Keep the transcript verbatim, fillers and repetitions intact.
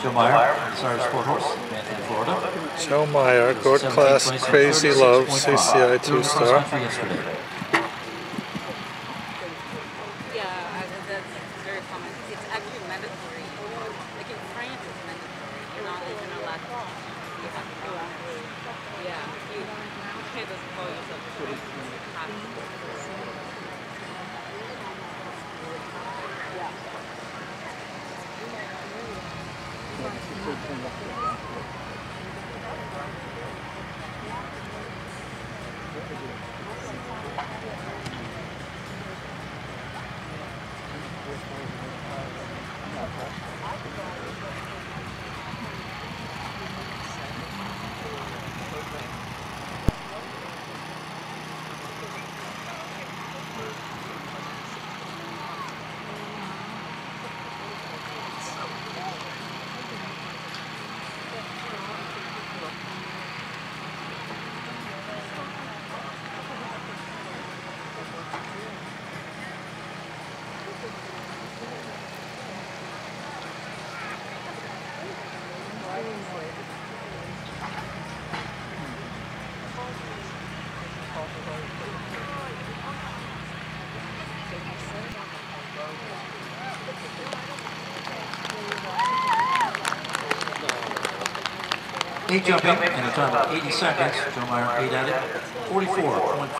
Joe Meyer, Cyrus Sport Horse, Anthony, Florida. Joe Meyer, Gold Class Crazy Love, C C I two star. Yesterday. Yeah, that's very common. It's actually mandatory. Like in France, it's mandatory. You're not even allowed to. You have to do it. Yeah, you, you can't just call yourself a you have to. Eight jumping in a time of eighty seconds. Joe Meyer eight at it. forty-four point